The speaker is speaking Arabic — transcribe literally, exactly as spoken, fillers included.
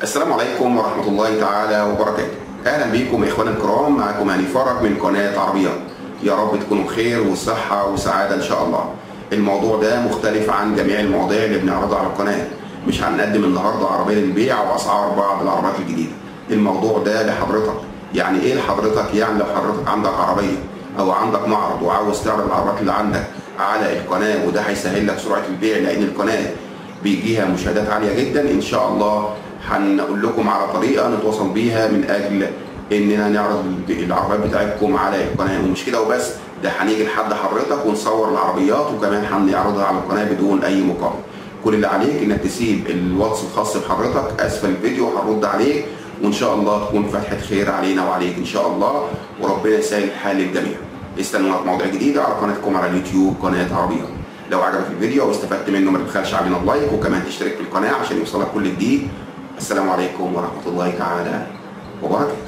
السلام عليكم ورحمة الله تعالى وبركاته. أهلا بكم يا إخواني الكرام، معكم هاني فرج من قناة عربيات. يا رب تكونوا بخير وصحة وسعادة إن شاء الله. الموضوع ده مختلف عن جميع المواضيع اللي بنعرضها على القناة. مش هنقدم النهارده عربية للبيع وأسعار بعض العربيات الجديدة. الموضوع ده لحضرتك. يعني إيه لحضرتك؟ يعني لو حضرتك عندك عربية أو عندك معرض وعاوز تعرض العربيات اللي عندك على القناة، وده هيسهل لك سرعة البيع لأن القناة بيجيها مشاهدات عالية جدا. إن شاء الله هنقول لكم على طريقه نتواصل بيها من اجل اننا نعرض العربيات بتاعتكم على القناه. ومش كده وبس، ده هنيجي لحد حضرتك ونصور العربيات وكمان هنعرضها على القناه بدون اي مقابل. كل اللي عليك انك تسيب الواتس الخاص بحضرتك اسفل الفيديو، هنرد عليك وان شاء الله تكون فتحه خير علينا وعليك ان شاء الله، وربنا يسهل الحال للجميع. استنونا في مواضيع جديده على قناتكم على اليوتيوب قناه عربيات. لو عجبك الفيديو او استفدت منه ما تبخلش علينا اللايك، وكمان تشترك في القناه عشان يوصلك كل جديد. السلام عليكم ورحمة الله تعالى وبركاته.